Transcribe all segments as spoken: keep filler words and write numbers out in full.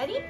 Ready?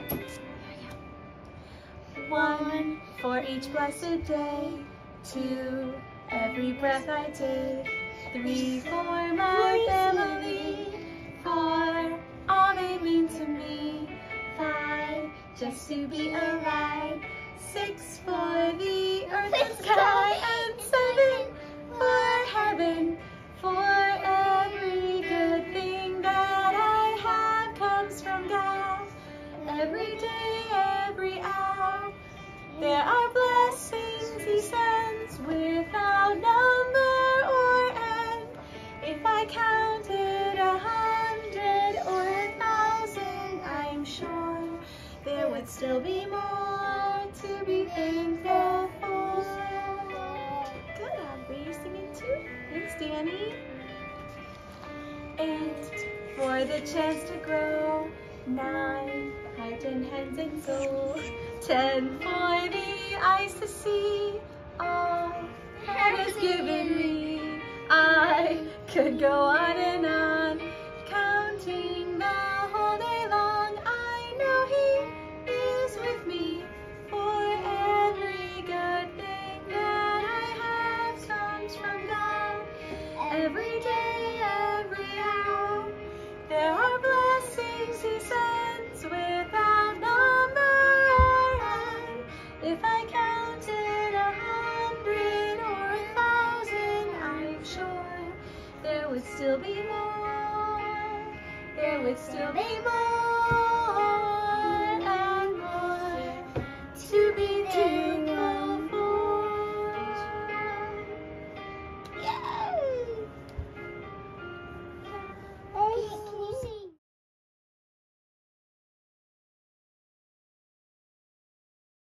One for each blessed day, two every breath I take, three for my family, four all they mean to me, five just to be alive, six for the earth and sky, and seven for heaven, for every good thing that I have comes from God. Every day, every hour, there are blessings He sends without number or end. If I counted a hundred or a thousand, I'm sure there would still be more to be thankful for. Good, Aubrey, you're singing too. Thanks, Danny. Eight for the chance to grow, nine heart and hands and soul, ten for the eyes to see all God has given me. I could go on and on, counting the whole day long. I know He is with me, for every good thing that I have comes from God. Every day, every hour, there are blessings He sends without number or end. If I counted a hundred or a thousand, I'm sure there would still be more. There would still be more.